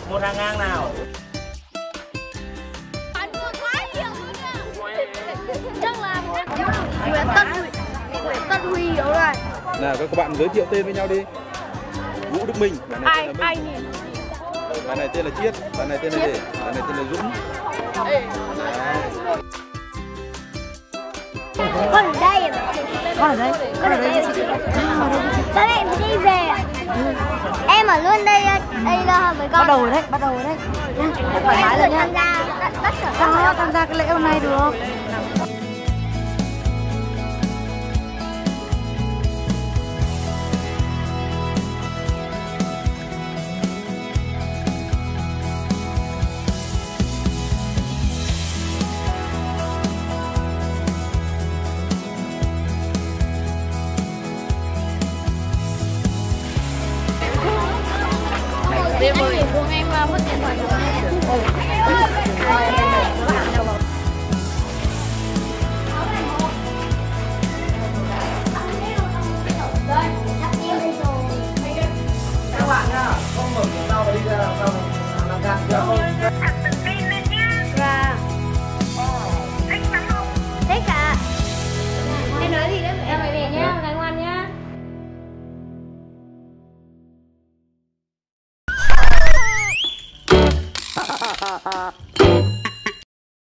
Một hàng ngang nào. Chắc là Nguyễn Tân Huy đúng rồi. Nào các bạn giới thiệu tên với nhau đi. Vũ Đức Minh, bạn này tên là Ai Minh. Bạn này tên là Chiết, bạn này tên là gì? Bạn này tên là Dũng. Con ở đây mà. Con ở đây. Con ở đây chị. Bố mẹ đi về. Em ở luôn đây là với con. Bắt đầu rồi đấy, bắt đầu rồi đấy. Thoải mái rồi nhá. Tham gia cái lễ hôm nay được không? Anh để buông em mất điện thoại của em.